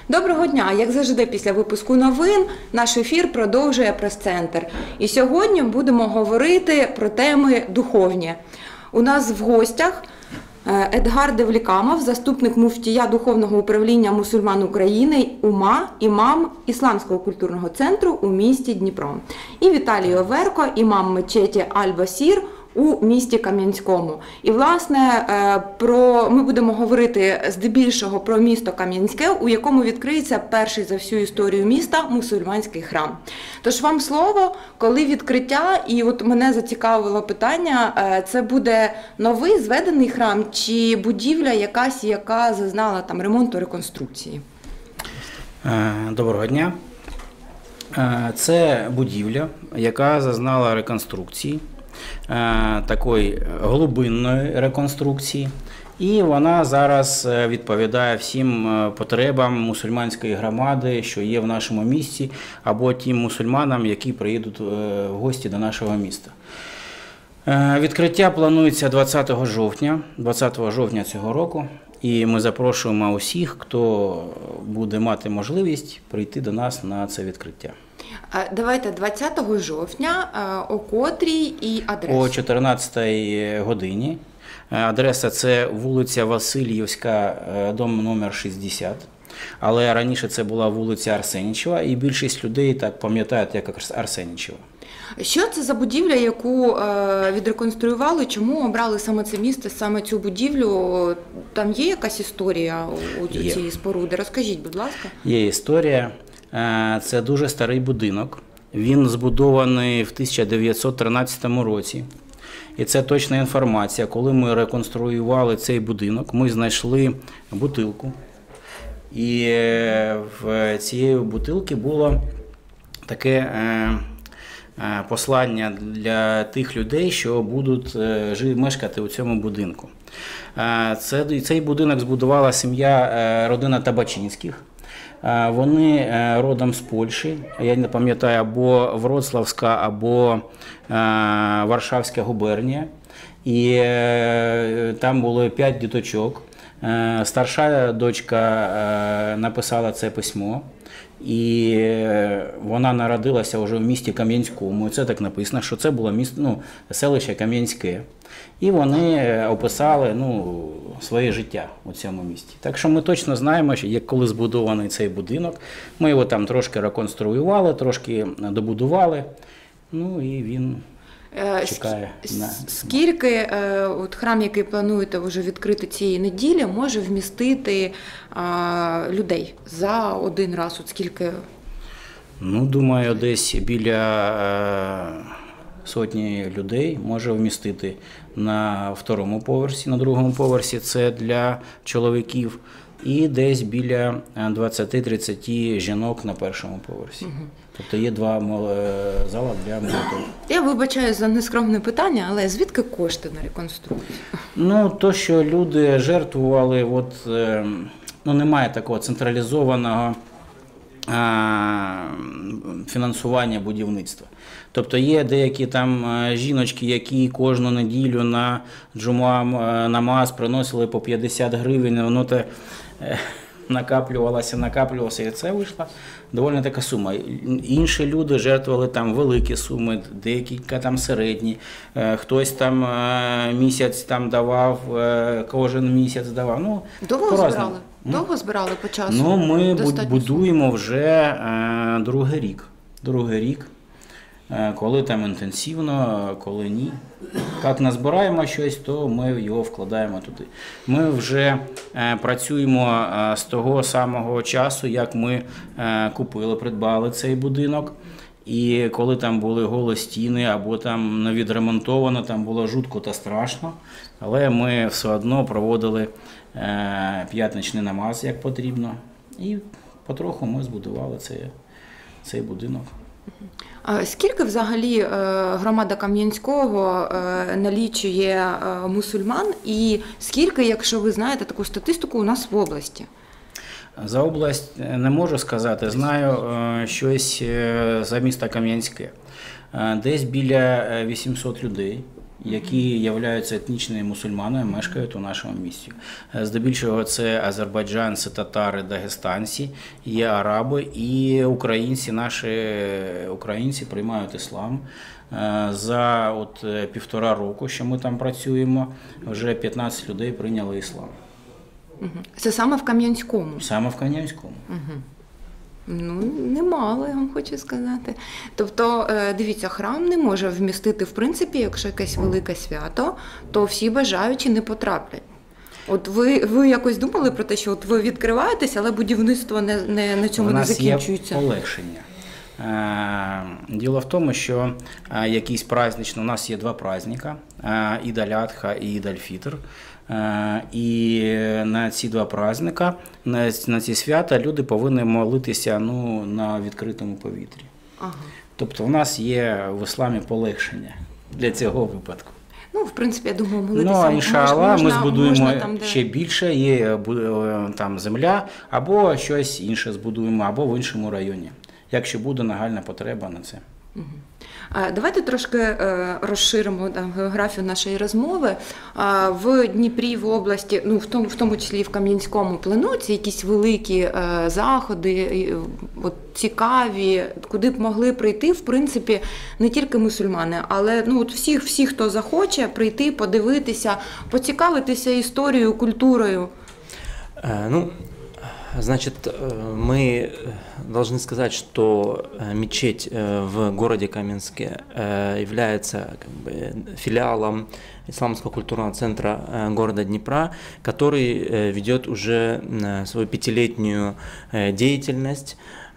Доброго дня! Як завжди після випуску новин наш ефір продовжує прес-центр. І сьогодні будемо говорити про теми духовні. У нас в гостях Едгар Девлікамов, заступник муфтія Духовного управління мусульман України УМА, імам Ісламського культурного центру у місті Дніпро. І Віталій Оверко, імам мечеті Аль-Басір у місті Кам'янському. І, власне, ми будемо говорити здебільшого про місто Кам'янське, у якому відкриється перший за всю історію міста мусульманський храм. Тож вам слово, коли відкриття, і от мене зацікавило питання, це буде новий зведений храм чи будівля якась, яка зазнала там ремонту, реконструкції? Доброго дня. Це будівля, яка зазнала реконструкції, такої глибинної реконструкції, і вона зараз відповідає всім потребам мусульманської громади, що є в нашому місті, або тим мусульманам, які приїдуть в гості до нашого міста. Відкриття планується 20 жовтня цього року, і ми запрошуємо усіх, хто буде мати можливість прийти до нас на це відкриття. Давайте 20 жовтня, о котрій і адресу? О 14 годині. Адреса – це вулиця Васильівська, дом номер 60. Але раніше це була вулиця Арсенічева, і більшість людей так пам'ятають, як Арсенічева. Що це за будівля, яку відреконструювали? Чому обрали саме це місце, саме цю будівлю? Там є якась історія у цієї споруди? Розкажіть, будь ласка. Є історія. Це дуже старий будинок. Він збудований в 1913 році. І це точна інформація. Коли ми реконструювали цей будинок, ми знайшли бутилку. І в цієї бутилки було таке послання для тих людей, що будуть мешкати у цьому будинку. Цей будинок збудувала родина Табачинських. Вони родом з Польщі, я не пам'ятаю, або Вроцлавська, або Варшавська губернія. І там було 5 діточок. Старша дочка написала це письмо, і вона народилася вже в місті Кам'янському. І це так написано, що це було селище Кам'янське. І вони описали своє життя у цьому місті. Так що ми точно знаємо, що коли збудований цей будинок, ми його там трошки реконструювали, трошки добудували, і він чекає. Скільки храм, який плануєте вже відкрити цієї неділі, може вмістити людей за один раз? От скільки? Думаю, десь біля сотні людей може вмістити на другому поверсі це для чоловіків, і десь біля 20-30 жінок на першому поверсі. Тобто є 2 зали для молодих. Я вибачаю за нескромне питання, але звідки кошти на реконструкцію? То, що люди жертвували, немає такого централізованого фінансування будівництва. Тобто є деякі там жіночки, які кожну неділю на джум'а намаз приносили по 50 гривень, воно накаплювалося, і це вийшла доволі така сума. Інші люди жертвували там великі суми, деякі там середні, хтось там місяць там давав, кожен місяць давав. Довго збирали? Довго збирали по часу? Ми будуємо вже другий рік. Коли там інтенсивно, коли ні. Як назбираємо щось, то ми його вкладаємо туди. Ми вже працюємо з того самого часу, як ми придбали цей будинок. І коли там були голі стіни або там не відремонтовано, там було жутко та страшно. Але ми все одно проводили п'ятничний намаз, як потрібно. І потроху ми збудували цей будинок. Скільки взагалі громада Кам'янського налічує мусульман і скільки, якщо ви знаєте таку статистику, у нас в області? За область не можу сказати, знаю щось за місто Кам'янське. Десь біля 800 людей які являються етнічними мусульманами, мешкають у нашому місті. Здебільшого це азербайджанці, татари, дагестанці, є араби і українці. Наші українці приймають іслам. За півтора року, що ми там працюємо, вже 15 людей прийняли іслам. Це саме в Кам'янському? Саме в Кам'янському. Ну, немало, я вам хочу сказати. Тобто, дивіться, храм не може вмістити, в принципі, якщо якесь велике свято, то всі бажаючі не потраплять. От ви якось думали про те, що от ви відкриваєтесь, але будівництво на цьому не закінчується? У нас є полегшення. Діло в тому, що якийсь праздничний, у нас є два праздника – Ід аль-Адха і Ід аль-Фітр. І на ці два праздника, на ці свята люди повинні молитися на відкритому повітрі. Ага. Тобто в нас є в ісламі полегшення для цього випадку. Ну, в принципі, я думаю, молитися іншаллах, ми збудуємо там, де... ще більше, є там земля, або щось інше збудуємо, або в іншому районі, якщо буде нагальна потреба на це. Давайте трошки розширимо географію нашої розмови. В Дніпрі, в області, в тому числі і в Кам'янському, плануються якісь великі заходи, цікаві, куди б могли прийти, в принципі, не тільки мусульмани, але всі, хто захоче прийти, подивитися, поцікавитися історією, культурою. Значит, мы должны сказать, что мечеть в городе Каменске является филиалом Исламского культурного центра города Днепра, который ведет уже свою 5-летнюю деятельность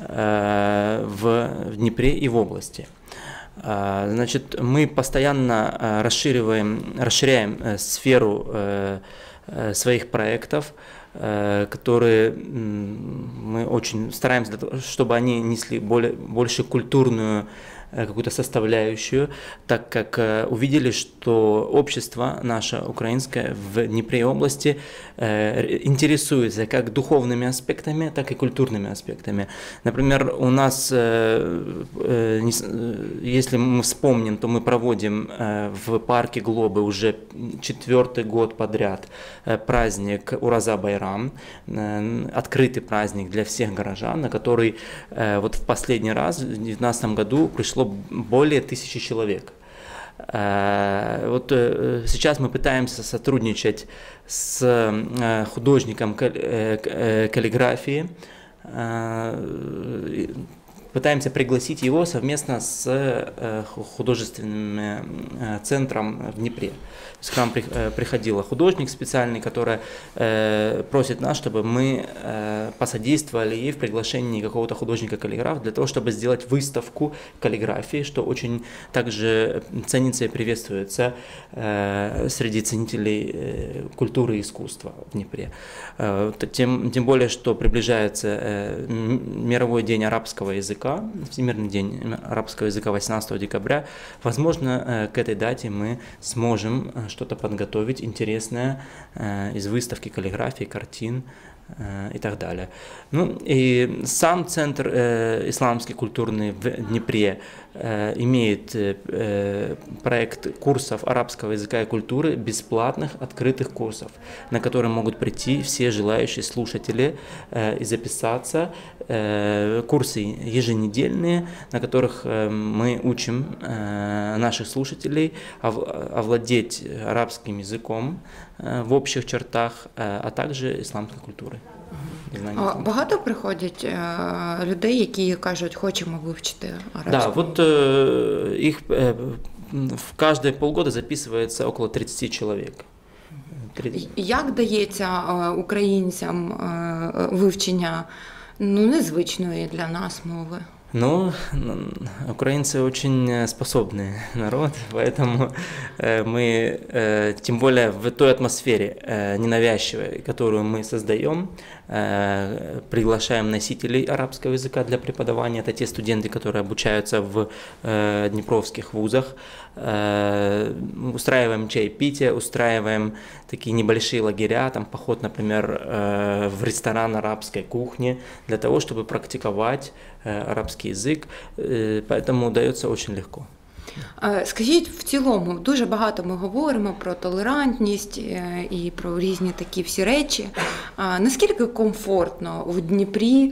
в Днепре и в области. Значит, мы постоянно расширяем сферу своих проектов, которые мы очень стараемся, чтобы они несли больше культурную какую-то составляющую, так как увидели, что общество наше украинское в Днепре области интересуется как духовными аспектами, так и культурными аспектами. Например, у нас, если мы вспомним, то мы проводим в парке Глобы уже 4-й год подряд праздник Ураза-Байрам, открытый праздник для всех горожан, на который вот в последний раз, в 2019 году, пришло более 1000 человек. Вот сейчас мы пытаемся сотрудничать с художником каллиграфии, пытаемся пригласить его совместно с художественным центром в Днепре. То есть к нам приходила художник специальный, которая просит нас, чтобы мы посодействовали ей в приглашении какого-то художника-каллиграфа для того, чтобы сделать выставку каллиграфии, что очень также ценится и приветствуется среди ценителей культуры и искусства в Днепре. Тем более, что приближается Мировой день арабского языка, Всемирный день арабского языка 18 декабря. Возможно, к этой дате мы сможем что-то подготовить интересное из выставки каллиграфии, картин и так далее. И сам центр исламский культурный в Днепре имеет проект курсов арабского языка и культуры, бесплатных открытых курсов, на которые могут прийти все желающие слушатели и записаться. Курсы еженедельные, на которых мы учим наших слушателей овладеть арабским языком в общих чертах, а также исламской культурой. Багато приходять людей, які кажуть, хочемо вивчити арабську? Да, вот их в каждые полгода записывается около 30 человек. Як дається українцям вивчення незвичної для нас мови? Украинцы очень способный народ, поэтому мы, тем более в той атмосфере ненавязчивой, которую мы создаем, приглашаем носителей арабского языка для преподавания. Это те студенты, которые обучаются в днепровских вузах. Устраиваем чаепитие, устраиваем такие небольшие лагеря, там поход, например, в ресторан арабской кухни, для того, чтобы практиковать арабский язык, поэтому удается очень легко. Скажіть, в цілому, дуже багато ми говоримо про толерантність і про різні такі всі речі. Наскільки комфортно в Дніпрі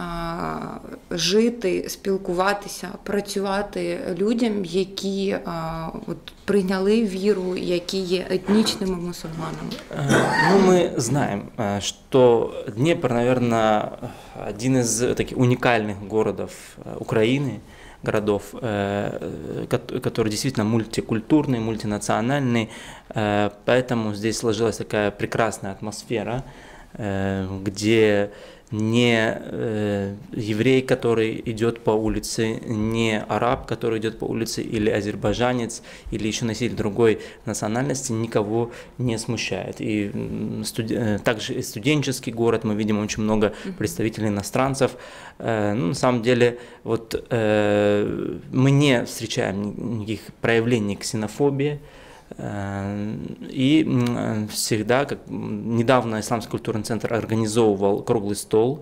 жити, спілкуватися, працювати людям, які прийняли віру, які є етнічними мусульманами? Ну, мы знаем, что Днепр, наверное, один из таких уникальных городов Украины, городов, который действительно мультикультурный, мультинациональный, поэтому здесь сложилась такая прекрасная атмосфера, где не еврей, который идет по улице, не араб, который идет по улице, или азербайджанец, или еще носитель другой национальности, никого не смущает. И также и студенческий город, мы видим очень много представителей иностранцев. Ну, на самом деле, вот, мы не встречаем никаких проявлений ксенофобии. И всегда, как недавно Исламский культурный центр организовывал круглый стол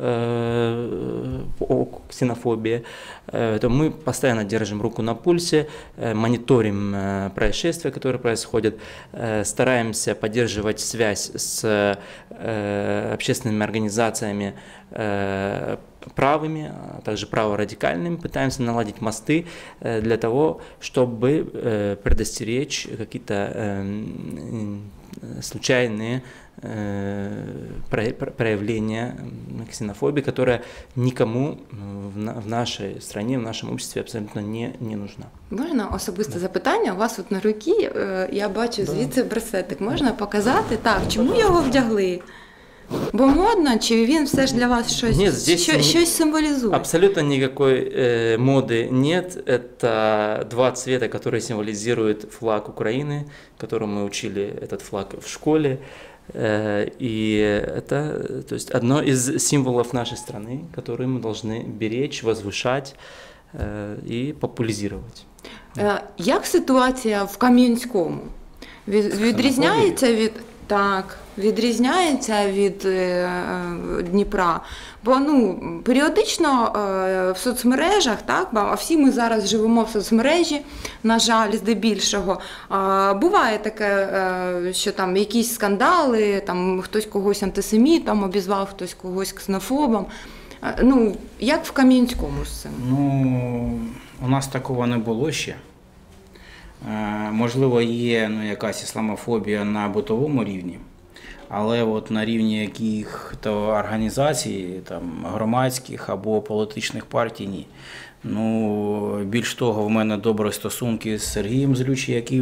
по ксенофобии, то мы постоянно держим руку на пульсе, мониторим происшествия, которые происходят, стараемся поддерживать связь с общественными организациями правыми, а также праворадикальными, пытаемся наладить мосты для того, чтобы предостеречь какие-то случайные проявления ксенофобии, которая никому в нашей стране, в нашем обществе абсолютно не нужна. Можна особисте запитання? У вас от на руці, я бачу звідси браслетик. Можна показати? Так, чому його вдягли? Бо модно, чи він все ж для вас щось символізує? Абсолютно никакой моды нет. Это два цвета, которые символизируют флаг Украины, которым мы учили этот флаг в школе. И это, то есть, одно из символов нашей страны, которые мы должны беречь, возвышать и популяризировать. Як ситуація в Кам'янському? Відрізняється від... Так, відрізняється від Дніпра. Бо періодично в соцмережах, так, а всі ми зараз живемо в соцмережі, на жаль, здебільшого, буває таке, що там якісь скандали, там хтось когось антисемітом обізвав, хтось когось ксенофобом. Як в Кам'янському з цим? У нас такого не було ще. Можливо, є якась ісламофобія на бутовому рівні, але от на рівні яких-то організацій, там, громадських або політичних партій – ні. Більш того, в мене добрі стосунки з Сергієм Злючі, який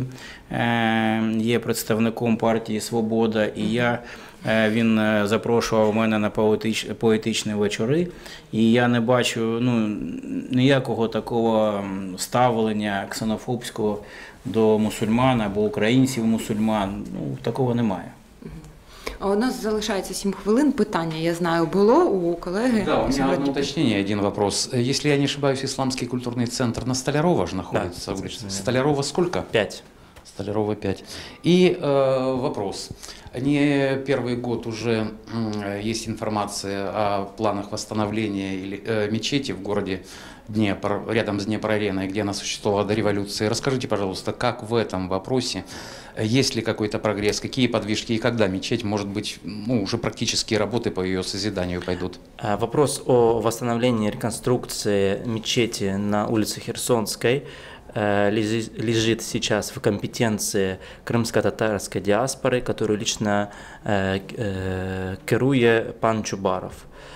є представником партії «Свобода», і він запрошував мене на поетичні вечори, і я не бачу ніякого такого ставлення ксенофобського до мусульман або українців-мусульман. Такого немає. А у нас залишається 7 хвилин. Питання, я знаю, було у колеги. Да, у меня одно уточнение, один вопрос. Если я не ошибаюсь, Исламский культурный центр на Столярова же находится. Да, Столярова сколько? 5. Столярова 5. И вопрос. Не первый год уже есть информация о планах восстановления мечети в городе Днепр, рядом с Днепр-ареной, где она существовала до революции. Расскажите, пожалуйста, как в этом вопросе, есть ли какой-то прогресс, какие подвижки и когда мечеть, может быть, уже практические работы по ее созиданию пойдут? Вопрос о восстановлении, реконструкции мечети на улице Херсонской лежит сейчас в компетенции крымско-татарской диаспоры, которую лично керує пан Чубаров.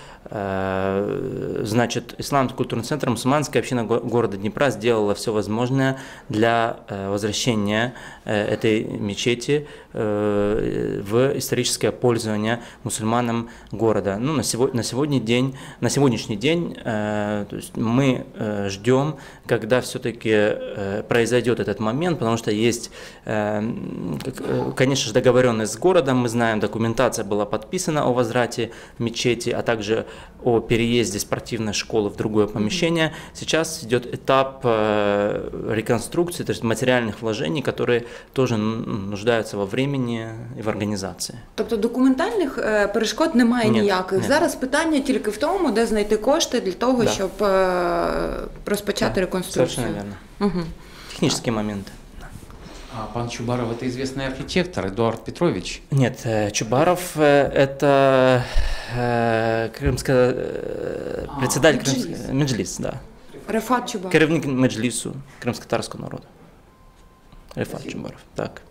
Значит, Исламский культурный центр, мусульманская община города Днепра сделала все возможное для возвращения этой мечети в историческое пользование мусульманам города. На сегодняшний день то есть мы ждем, когда все-таки произойдет этот момент, потому что есть, конечно же, договоренность с городом, мы знаем, документация была подписана о возврате мечети, а также о переезде спортивной школы в другое помещение. Сейчас идет этап реконструкции, то есть материальных вложений, которые тоже нуждаются во времени і в організації. Тобто документальних перешкод немає ніяких. Зараз питання тільки в тому, де знайти кошти для того, щоб розпочати реконструкцію. Совершенно верно. Технические моменты. А пан Чубаров – это известный архитектор Эдуард Петрович. Нет, Чубаров это председатель Меджлис. Меджлис, да. Рефат Чубаров. Керівник Меджлісу кримськотарського народу. Рефат Чубаров, так.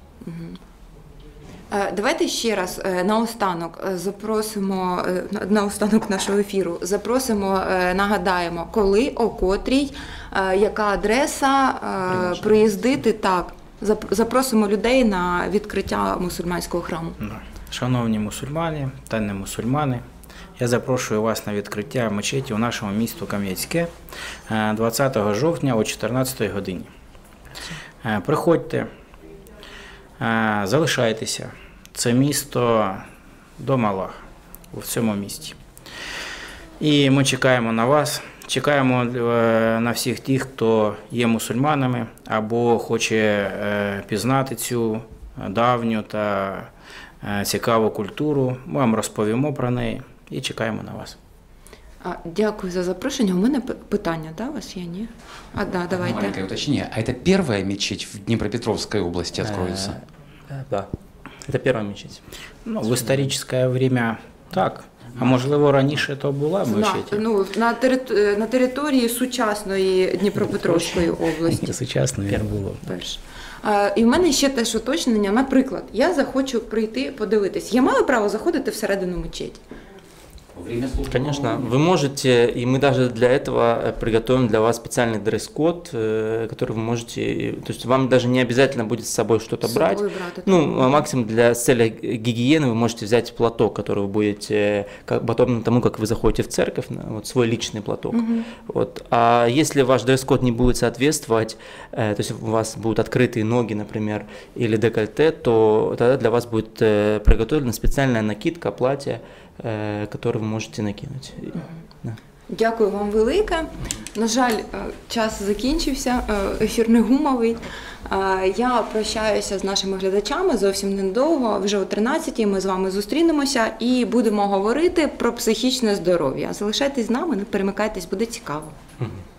Давайте ще раз наостанок запросимо, наостанок нашого ефіру, запросимо, нагадаємо, коли, о котрій, яка адреса, приїздити, так, запросимо людей на відкриття мусульманського храму. Шановні мусульмани та не мусульмани, я запрошую вас на відкриття мечеті у нашому місті Кам'янське 20 жовтня о 14 годині. Приходьте, залишайтеся. Це місто дом Аллаха в цьому місті. І ми чекаємо на вас, чекаємо на всіх тих, хто є мусульманами або хоче пізнати цю давню та цікаву культуру. Ми вам розповімо про неї і чекаємо на вас. Дякую за запрошення. У мене питання, да, у вас є, ні? Да, давайте. Маленькое уточнение. А это первая мечеть в Днепропетровской области откроется? Да, это первая мечеть. Ну, в історичне время так. А можливо, раніше то була мечеть? На території сучасної Дніпропетровської області. Сучасної не було. Перше. І в мене ще теж уточнення. Наприклад, я захочу прийти подивитись. Я маю право заходити всередину мечеті? Конечно, вы можете, и мы даже для этого приготовим для вас специальный дресс-код, который вы можете, то есть вам даже не обязательно будет с собой что-то брать. Ну, максимум для цели гигиены вы можете взять платок, который вы будете, подобно тому, как вы заходите в церковь, вот свой личный платок. Вот. А если ваш дресс-код не будет соответствовать, то есть у вас будут открытые ноги, например, или декольте, то тогда для вас будет приготовлена специальная накидка, платье, который ви можете накинути. Да. Дякую вам велике. На жаль, час закінчився, ефір не гумовий. Я прощаюся з нашими глядачами зовсім недовго. Вже о 13-й ми з вами зустрінемося і будемо говорити про психічне здоров'я. Залишайтесь з нами, не перемикайтесь, буде цікаво.